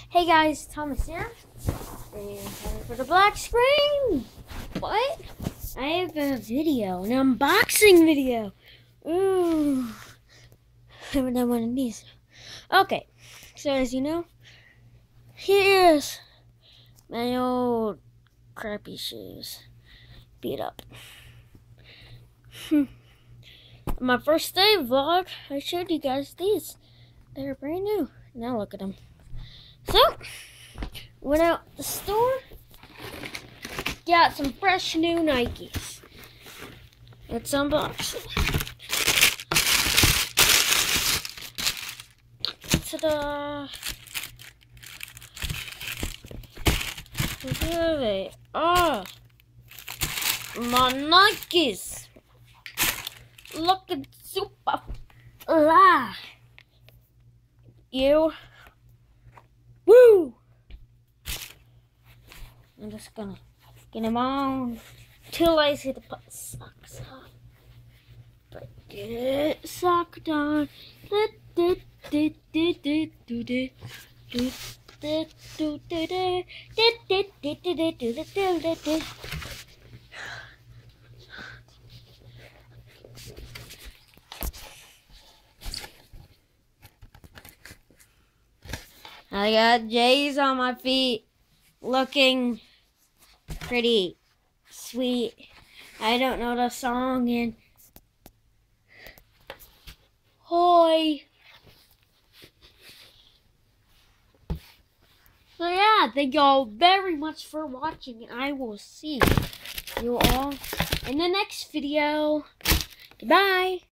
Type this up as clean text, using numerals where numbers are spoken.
Hey guys, Thomas here, and time for the black screen. What? I have a video, an unboxing video. Ooh, haven't done one of these. Okay, so as you know, here's my old crappy shoes, beat up. My first day vlog, I showed you guys these. They're brand new. Now look at them. So, went out the store, got some fresh new Nikes. Let's unbox it. Ta-da! There they are. My Nikes. Looking super fly. You. Woo! I'm just gonna get them on till I see the socks on. But get socked on. I got J's on my feet, looking pretty sweet. I don't know the song, and hoi. So yeah, thank you all very much for watching, and I will see you all in the next video. Goodbye.